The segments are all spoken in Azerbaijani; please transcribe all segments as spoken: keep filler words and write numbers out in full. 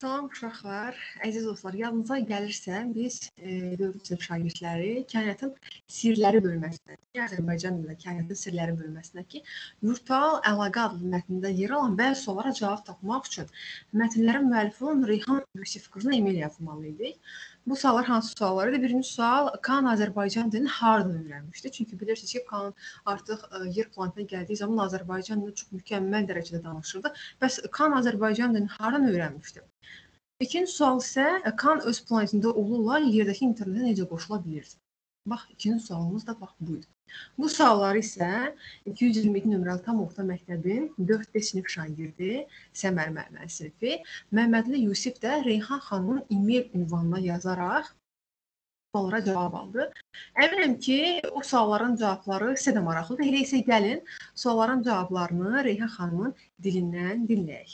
Salam uşaqlar, əziz dostlar. Yadınıza gəlirsə, biz e, dördüncü sinif şagirdləri Kainatın Sirləri bölməsində, Azərbaycan dilində Kainatın Sirləri bölməsindəki virtual əlaqə adlı mətndə yer alan bəzi suallara cavab tapmaq üçün mətnlərin müəllifi olan Reyhan Yusif qızına e-mail yazmalıyıq. Bu suallar hansı suallar idi? Birinci sual, Kaan Azərbaycan dilini hardan öyrənmişdi? Çünki bilirsiniz ki, Kaan artıq e, yer planetine gəldiyi zaman Azərbaycan dilini çox mükəmməl dərəcədə danışırdı. Bəs Kaan Azərbaycan dilini hardan öyrənmişdi? İkinci sual isə Kaan öz planetində olurla yerdəki internetə necə qoşula bilirdi? Bax, ikinci sualımız da bax buydu. Bu sualları isə iki yüz iyirmi iki nömrəli tam orta məktəbin dörd B sinif şagirdi Səmər müəllimənin sinfi Məmmədli Yusif də Reyhan xanımın e-mail ünvanına yazaraq suallara cavab aldı. Əminəm ki, o sualların cavabları sizə də maraqlıdır. Elə isə gəlin sualların cavablarını Reyhan xanımın dilindən dinləyək.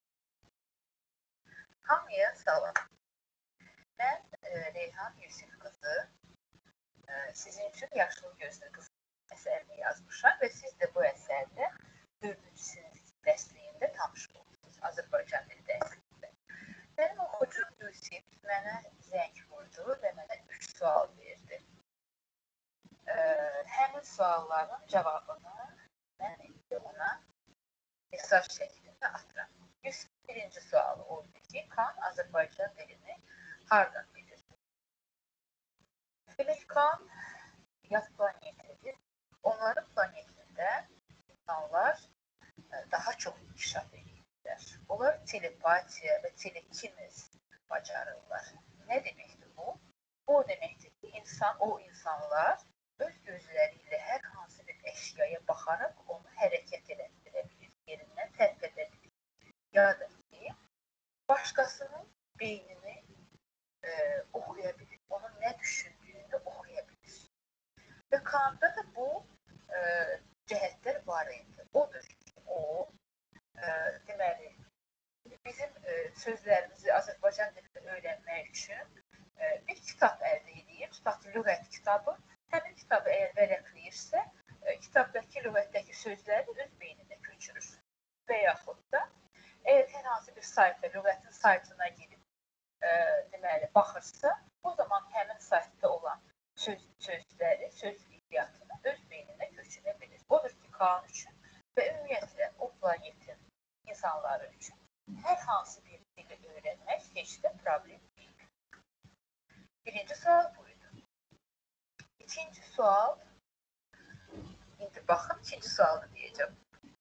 Hamıya salam. Mən e, Reyhan Yusif qızı e, sizin üçün Yaşlı Gözlü qız əsərini yazmışam və siz də bu əsərdə dördüncü sinif dərsliyində tanış oldunuz, Azərbaycan dili dərsliyində. Mənim oxucum Yusif mənə zəng vurdu və mənə üç sual verdi. E, həmin sualların cavabını mən indi ona mesaj şəklində atıram. Yusif birinci sualı oldu ki, Kaan Azərbaycan dilini hardan bilir? Demək, Kaan yad planetidir. Onların planetində insanlar daha çox inkişaf edirlər. Onlar telepatiya və telekinez bacarırlar. Nə deməkdir bu? O deməkdir ki, insan, o insanlar öz gözləri ilə hər hansı bir əşyaya baxaraq onu hərəkət elətdirə bilir, yerindən tərk edə bilir. Yadır ki, başqasının beynini e, oxuya bilir, onun nə düşündüyünü oxuya bilir. Və Kaanda da bu e, cəhətlər var idi. Odur ki, o, e, deməli, bizim e, sözlərimizi Azərbaycan dilində öyrənmək üçün e, bir kitab əldə edir, tutaq ki, lüğət kitabı. Həmin kitabı əgər vərəqləyirsə, e, kitabdakı lüğətdəki sözləri öz beyninə köçürür. Və yaxud da əgər hər hansı bir saytda, lüğətin saytına girib e, deməli, baxırsa, o zaman həmin saytda olan söz, sözləri, söz iddiatını öz beyninə köçürə bilir. Odur ki, Kaan üçün və ümumiyyətlə o planetin insanları üçün hər hansı bir dili öyrənmək heç də problem deyil. Birinci sual buydu. İkinci sual, indi baxın, ikinci sualı deyəcəm.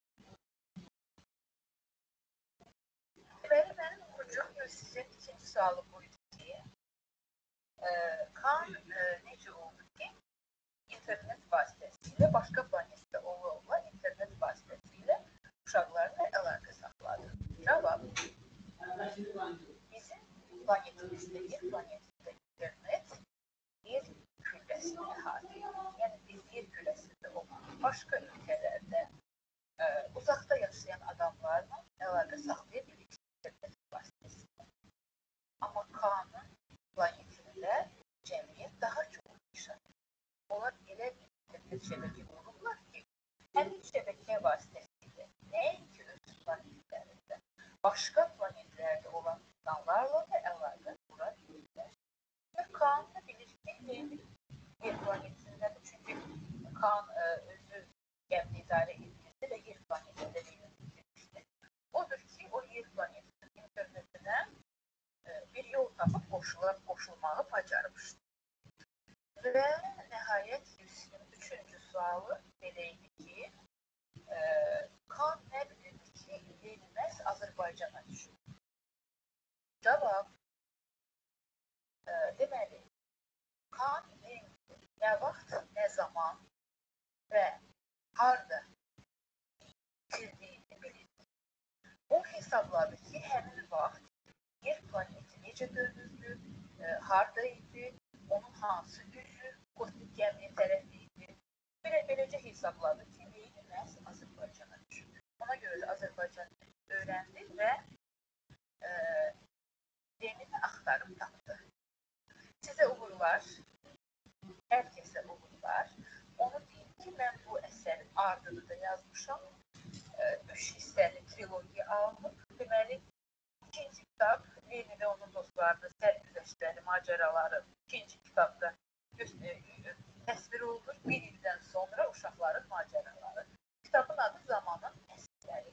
Deməli, mənim oxucum Yusifin ikinci sualı buydu ki, e, Kaan e, necə oldu ki, internet vasitəsilə, başqa planetdə ola-ola internet vasitəsilə uşaqlarla əlaqə saxladı. Cavab, bizim planetimizdə, yer planetində internet yer külləsini əhatə edir. Yəni, biz yer külləsində olan başqa ölkələrdə e, uzaqda yaşayan adamlarla əlaqə saxlaya bilirik internet vasitəsilə. Amma Kaanın planetində cəmiyyət daha çox inkişaf edir. Onlar elə bir internet şəbəkə qururlar ki, həmin şəbəkə vasitəsilə nəinki öz planetlərində, başqa planetlərdə olan insanlarla da əlaqə qura bilirlər. Və Kaan da bilir ki, yer planetindədir. Çünki Kaan e, özü gəmini idarə edirdi və yer planetində verilmişdi. Odur ki, o yer planetinin internetinə e, bir yol tapıb qoşulub, qoşulmağı bacarmışdı. Və nəhayət Yusifin üçüncü sualı belə idi ki, e, Kaan nə bilirdi ki, verilməz Azərbaycana düşür. Cavab, e, deməli, Kaan nə vaxt, nə zaman və harada bitirdiyini bilirdi. O hesabladı ki, həmin vaxt yer planeti necə dönürdü, e, harada idi, onun hansı üzü kosmik gəmiyə tərəf idi. Belə, beləcə hesabladı ki, verilməz Azərbaycana düşür. Ona görə də Azərbaycan öyrəndi və e, yerini axtarıb tapdı. Sizə uğurlar. Hər kəsə uğurlar. Onu deyim ki, mən bu əsərin ardını da yazmışam. Üç hissəli trilogiya alınıb. Deməli, ikinci kitab Leni və onun dostlarının sərgüzəştləri, macəraları ikinci kitabda təsvir olunur. Bir ildən sonra uşaqların macəraları. Kitabın adı Zamanın Əsirləri.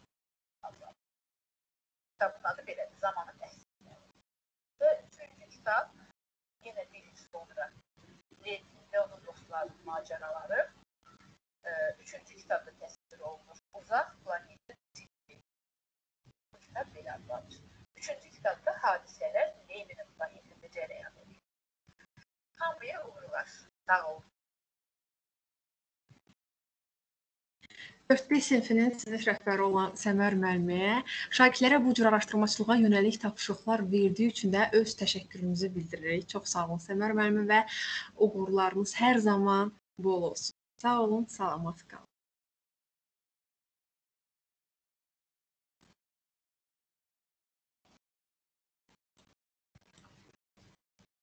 Kitabın adı belədir, Zamanın Əsirləri. Və üçüncü kitab yenə bir il sonra Leni və onun dostlarının macəraları. Üçüncü kitabda təsvir olunur. Uzaq planetin sirri. Bu kitab belə adlanır. Üçüncü kitabda hadisələr Leninin planetində cərəyan edir. Hamıya uğurlar. Sağ olun. dörd B sinfinin sinif rəhbəri olan Səmər müəlliməyə şagirdlərə bu cür araşdırmaçılığa yönəlik tapşırıqlar verdiyi üçün də öz təşəkkürümüzü bildiririk. Çox sağ olun Səmər müəllimə və uğurlarınız hər zaman bol olsun. Sağ olun, salamat qalın.